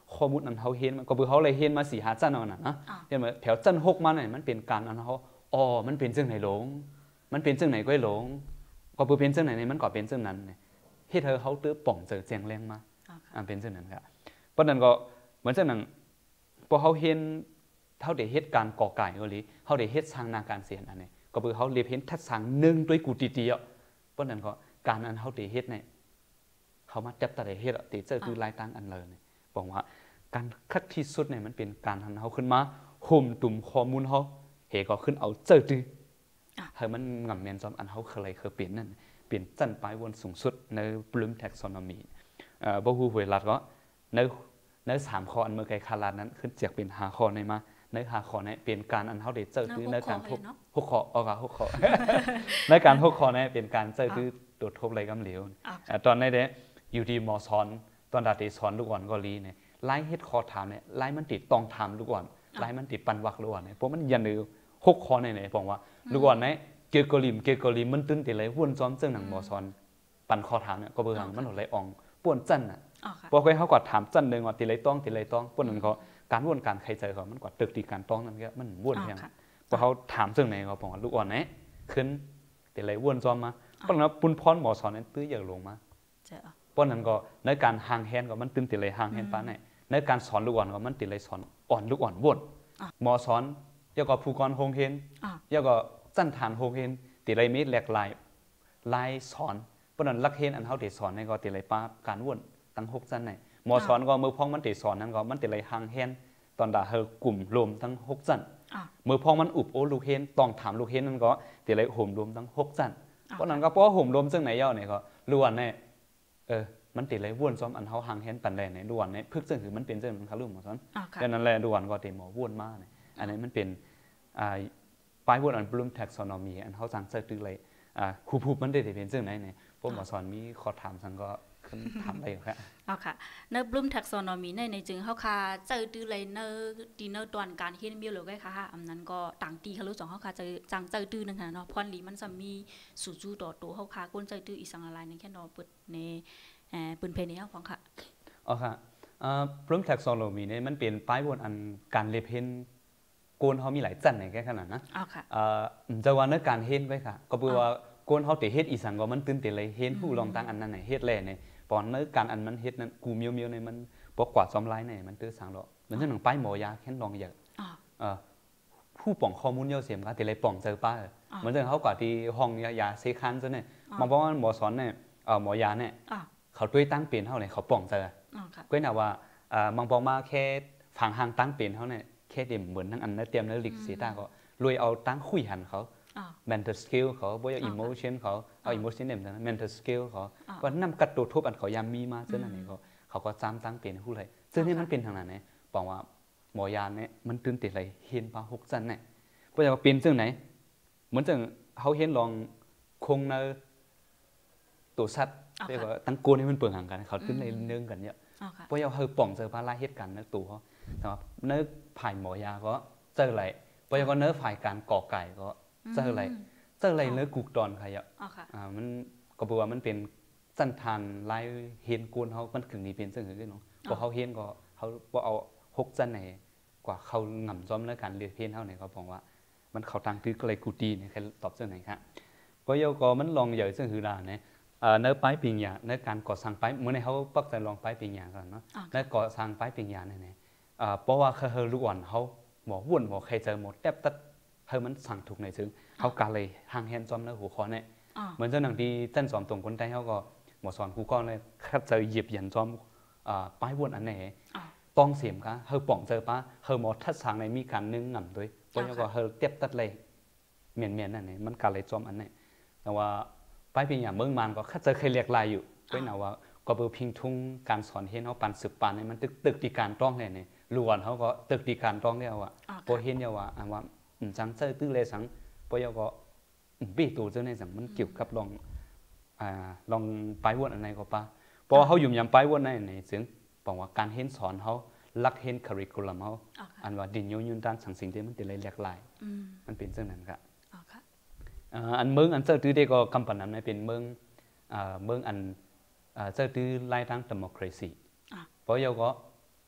[SPEAKER 2] ข้อมูลอันเขาเห็นมันก็เบื่อเขาเลยเห็นมา4-5จันเอาน่ะนะเห็นไหมแถวจัน6มาเนี่ยมันเป็นการอันเขาอ๋อมันเป็นจังไหนหลงมันเป็นจังไหนก้อยหลงก็เบื่อเป็นจังไหนเนี่ยมันก็เป็นจังนั้นเนี่ยเฮ็ดเขาตื้อป่องเจอเจียงแรงมาเป็นจังนั้นครับเพราะนั้นก็เหมือนจังนั้นพอเขาเห็นเขาได้เฮ็ดการก่อไก่ก็เลยเขาได้เฮ็ดสร้างนาการเสียนอันนี้ก็เบื่อเขาเรียบเห็นทัดสร้างหนึ่งด้วยกูตีๆอ่ะเพราะนั้นก็การอันเขาได้เฮ็ดเนี่ยเขามาจับตาได้เฮ็ดติเจอคือลายตั้งอันเลยเนี่ยบอกว่าการคัดที่สุดเนี่ยมันเป็นการหันเขาขึ้นมาห่มตุ่มข้อมูลเขาเหก็ขึ้นเอาเจอตื้อให้มันงำเมียนจอมอันเขาเคยเปลี่ยนนั่นเปลี่ยนจันปลายวนสูงสุดในบลูมแท็กซอนอมีบ่ฮู้หวยลัดก็ใน3ข้ออันเมื่อไกลคาลาดนั้นขึ้นเจียกเป็น5ข้อในมาใน5ข้อเนี่ยเป็นการอันเขาได้เจอตื้อในการ6ข้อเอาค่ะ6ข้อในการ6ข้อเนี่ยเป็นการเจอตื้อตรวจทบอะไรกำเหลวตอนนี้เด้อยู่ที่มอสอนตอนดาติสอนลูกอ่อนก็ลีเนี่ยไล่เฮ็ดคอถามเนี่ยไล่มันติดตองถามลูกอ่อนไล่มันติดปันวักลูกอ่อนเนี่ยเพราะมันยันเลย6ข้อในบอกว่าลูกอ่อนเนี่ยเกกอลิมมันตื้นติเลยวุ่นซ้อมเจ้าหนังมอสอนปันคอถามเนี่ยก็เบิ่งมันหดไหลอ่องป่วนจันน่ะพอเคยเขาก็ถามจันนึงว่าติเลยต้องป่วนนั้นก็การวนการใครใจเขามันก็ตึกติการต้องนั่นก็มันวนแฮงพอเขาถามซึ่งไหนก็บอกว่าลูกอ่อนเนี่ยขึ้นติเลยวนซ้อมมาเพราะนั้นปุ้นพรหมอสอนเนี่ยตื้อเยอะลงมาเพราะนั้นก็ในการห่างแฮนก็มันตื้นติเลยห่างแฮนปานไหนในการสอนลูกอ่อนก็มันติเลยสอนอ่อนลูกอ่อนวนหมอสอนยก็ผู้กรโฮงเฮนยก็จันฐานโฮงเฮนติเลยมีแหลกลายสอนเพราะนั้นลักเฮนอันเฮาได้สอนในก็ติเลยป้าการวนตั้ง6จันไหนหมอสอนก็มือพ้องมันติสอนนั้นก็มันติเลยห่างแฮนตอนด่าเฮอกลุ่มรวมทั้ง6จันมือพ้องมันอุบโอลูกเฮนต้องถามลูกเฮนนั่นก็ติเลยห่มรวมทั้ง6จันเพราะนั้นก็เพราะห่มรวมซึ่งไหนย่อเนี่ยก็ล้วนเนี่ยมันติเลยวนซ้อมอันเฮาห่างแฮนปันแลเนี่ยล้วนเนี่ยพึกซึ่งคือมันเป็นซึ่งมันคาลุ่มหมอสอนดังนั้นแลล้วนก็ติหมอวนมาเนี่ยอันนี้มันเป็นปลายวนอันบลูมแท็กซอนอมีอันเฮาสั่งเจอตื้อเลยฮูบมันได้เป็นซึ่งไหนเนี่ยพวกหมอสอนมีขอถามสั่งก็ขึ้นถามได้ครับ
[SPEAKER 1] ค่ะในบลูมแท็กซอนอมีในจึงเฮาค่ะเจอตื้อเลยเนอดีเนอตอนการเฮ็ดมีหรือไงค่ะอันนั้นก็ต่างตีเขารู้จักเฮาค่ะจังเจอตื้อนึงค่ะเนาะพรลีมันจะมีสู่จูต่อตัวเฮาค่ะก้นเจอตื้ออีสังอะไรนึงแค่เนาะเปิดในปืนเพนี้ของค่ะ
[SPEAKER 2] อ๋อค่ะบลูมแท็กซอนอมีเนี่ยมันเป็นปลายวนอันการเลเพนโกนเขามีหลายจันในแค่ขนาดนะจะว่าเนื้อการเฮ็ดไว้ค่ะก็คือว่าโกนเขาติเฮ็ดอีสังก็มันตื่นเต้นเลยเฮ็ดผู้ลองตั้งอันนั้นไหนเฮ็ดแลเนี่ยปอนเนื้อการอันมันเฮ็ดนั้นกูเมียวเนี่ยมันปกกว่าซ้อมไล่เนี่ยมันตื้อสังดอกมันเรื่องของป้ายหมอยาแค่ลองเยอะผู้ป่องข้อมูลเยอะเสียมค่ะติเลยป่องเจอป้าเหมือนเรื่องเขาก่อนที่ห้องยาเซคันซะเนี่ยมองเพราะว่าหมอสอนเนี่ยหมอยาเนี่ยเขาด้วยตั้งเปลี่ยนเท่าเนี่ยเขาป่องเจอก็น่าว่าบางปองมาแค่ฝังหางตั้งเปลี่ยนเท่าเนี่ยแค่เดียมเหมือนทั้งอันนั้นเตรียมเนื้อลิกสีตาก็รวยเอาตั้งคุยหันเขา mental skill เขาบ่อย emotion เขาเอา emotion เนี่ยนะ mental skill เขาว่านํากระตุ้นทุบอันเขายามมีมาซึ่งอันนี้เขาก็จำตั้งเปลี่ยนฮู้เลยซึ่งนี่มันเป็นทางนั้นเนี่ยบอกว่าหมอยาเนี่ยมันตื่นเต้นเลยเห็นปลา6จันเนี่ยบ่อยากเป็นจังไหนเหมือนจังเฮาเห็นลองคงในตัวสัตว์เรียกว่าตั้งโกนให้มันเปิงห่างกันเขาขึ้นในเนื่องกันเนี่ยบ่อยากเฮาป่องเจอปลาลายเหตุการณ์ในตัวเขาแต่ว่าในภายหมอยาก็เจอไหลบ่อยากเนื้อฝ่ายการก่อไก่ก็เจออะไรเนื้อกุกตอนใครอ่ะมันก็บอกว่ามันเป็นสันทานลายเห็นกูนเขามันถึงนี้เป็นซึ่งคือเนาะพอเขาเห็นก็เขาบอกเอา6จันไหนกว่าเขาง่ำซ้อมในการเรียนเพลงเท่าไหร่เขาบอกว่ามันเขาตั้งตื้อก็เลยกูตีเนี่ยใครตอบซึ่งไหนครับก็เยาก็มันลองใหญ่ซึ่งคือด่าเนี่ยเนื้อป้ายปิงยาเนื้อการก่อสร้างป้ายเมื่อในเขาปักใจลองป้ายปิงยากันเนาะเนื้อก่อสร้างป้ายปิงยาเนี่ยเพราะว่าเขาลูกอ่อนเขาหมอวุ่นหมอใครเจอหมดแทบตัดเฮ้มันสั่งถูกในซึ่งเขาการเลยห่างแฮนซ้อมในหัวข้อเนี่ยเหมือนเจ้าหนังที่เต้นสอนตรงคนไทยเขาก็หมอสอนครูก้อนเลยคัดเจอหยิบยันซ้อมป้ายวนอันไหนต้องเสียมค่ะเฮาป่องเจอป้าเฮาหมอทัดสางในมีการนึ่งหนำด้วยเพราะงั้นก็เฮาเตียบตัดเลยเมียนนั่นนี่มันการเลยซ้อมอันนี้แต่ว่าป้ายเพียงอย่างเมืองมันก็คัดเจอเคยเรียกลายอยู่ก็น่าว่าก็เบอร์พิงทุ่งการสอนเห็นเขาปั่นสืบปั่นนี่มันตึกดีการต้องเลยเนี่ยล้วนเขาก็ตึกดีการต้องเนี่ยว่าพอเห็นเนี่ยว่าจังเจอตื้อเลยสังพอยก็ปีตัวเจ้าในสังมันเกี่ยวกับลองไปวนอันไหนก็ป่ะพอเขาอยู่ยามไปวนในเสียงบอกว่าการเห็นสอนเขาลักเห็นคาริคูลัมเขาอันว่าดินโยยุนด้านสังสิ่งที่มันเป็นอะไรหลากหลายมันเป็นเช่นนั้นครับอันเมืองอันเจ้าตื้อเด็กก็กำปั้นนั้นเป็นเมืองอันเจ้าตื้อไล่ทางดิโมคราซีเพราะเขาก็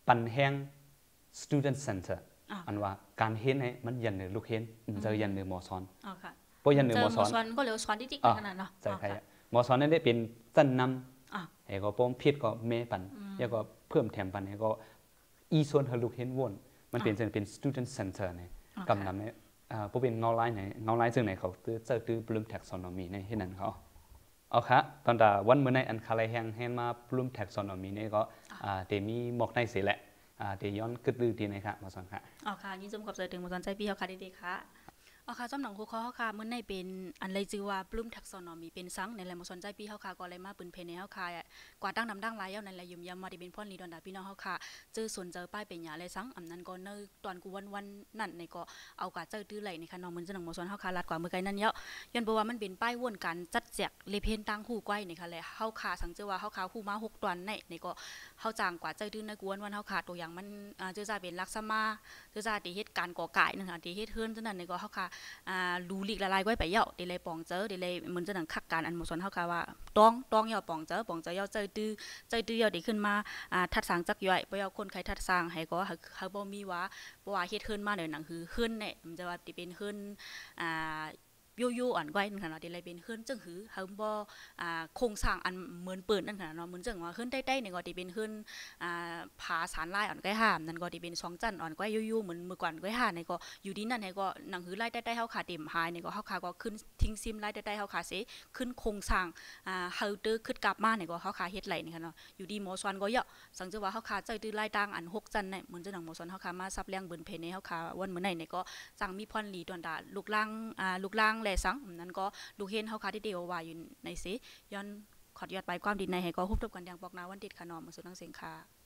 [SPEAKER 2] ปันแห้ง student center อันว่าการเห็นให้มันยันในลูกเห็นจะยันในหมอสอนเพราะยันในหมอสอน
[SPEAKER 1] ก็เร็วสอนที่ขนาดเนาะ
[SPEAKER 2] ใช่ใช่หมอสอนนั่นได้เป็นสั้นนำให้ก็ป้อมพิษก็เมปันแล้วก็เพิ่มแถมปันให้ก็อีส่วนให้ลูกเห็นวนมันเป็น student center เนี่ยกำนำเนี่ยพวกเป็นเงาไล่ไหนเงาไล่ซึ่งไหนเขาตื้อปลื้ม taxonomy ในที่นั้นเขาเอาค่ะตอนแต่วันเมื่อในอันคาไลแหงเห็นมาปลื้ม taxonomy เนี่ยก็เดมีหมอกในเสียแหละเดย้อนกึดลือทีนะครับมาสอนค่ะ
[SPEAKER 1] เอาค่ะยิ่งจมขอบใจถึงมาสอนใจพี่เขาค่ะดีๆค่ะเอาค่ะจำหนังคู่เขาค่ะเมื่อในเป็นอันเลยจือว่าปลื้ม taxonomy เป็นซังในแหละมาสอนใจพี่เขาค่ะก็เลยมาปืนเพนในเขาค่ะกว่าตั้งนำดั้งหลายเย้าในแหละยุ่มยำมาที่เป็นพ่อลีดอนดาพี่น้องเขาค่ะเจอส่วนเจอป้ายเป็นหยาเลยซังอันนั้นก็เนอตอนกูวันนั่นในก็เอากว่าเจอตื้อไหลในค่ะน้องเหมือนจะหนังมาสอนเขาค่ะรัดกว่าเมื่อไกลนั่นเยอะย้อนบอกว่ามันเป็นป้ายวนการจัดแจกเลเพนตั้งคู่ก้อยในค่ะเลยเขาค่ะสังเจอว่าเขาค่ะคู่มา6 ตอนในก็เขาจางกว่าเจอตื้อในกูวันเขาค่ะตัวอย่างมันเจอจะเป็นลักษณะเจอจะที่เหตุการณ์ก่อก่ายนึงค่ะที่เหตุเฮือนจังนั้นในก็เขาค่ะรูลีกละลายไว้ไปเยาะเดลัยปองเจอเดลัยเหมือนจะหนังคักการอันหมดส่วนเท่ากับว่าต้องเยาะปองเจอเยาะเจอตื้อเยาะได้ขึ้นมาทัดสางจักย่อยบ่เยาะคนใครทัดสางให้ก็เขาบ่มีว่าบ่ว่าเฮ็ดขึ้นมาเดี๋ยวหนังคือขึ้นเนี่ยมันจะว่าสิเป็นขึ้นยู่อ่อนไว้นั่นค่ะเนาะเดลัยเป็นขึ้นจึงหือเฮาบ่โครงสร้างอันเหมือนเปิดนั่นค่ะเนาะเหมือนจังว่าขึ้นใต้ๆนี่ก็สิเป็นขึ้นผาสารลายอ่อนก้อยห่ามนั่นก็สิเป็น2จันอ่อนก้อยยู่เหมือนเมื่อก่อนก้อยห่านี่ก็อยู่ดีนั่นให้ก็หนังหือไล่ใต้ๆเฮาขาเต็มหายนี่ก็เฮาขาก็ขึ้นทิ้งซิมไล่ใต้ๆเฮาขาเสขึ้นโครงสร้างเฮาเตอขึ้นกลับมานี่ก็เฮาขาเฮ็ดไหลนี่ค่ะเนาะอยู่ดีหมอสอนก็เยอะสังเกตว่าเฮาขาใจตื้อไล่ต่างอัน6จันนี่เหมือนจังหนังหมอสอนเฮาขามาซับแรงเบิ่นเพในเฮาขาวันมื้อไหนนี่ก็จังมีพรลีตอนดาลูกล่างแลสังนั้นก็ลูกเห็นเฮาค่ะที่เดียวว่าอยู่ในสิย้อนขอดยอดไปความดีในให้ก็ฮุบทบกันอย่างปอกนาวันติดค่ะน้องมาสู่นังเสียงค่ะ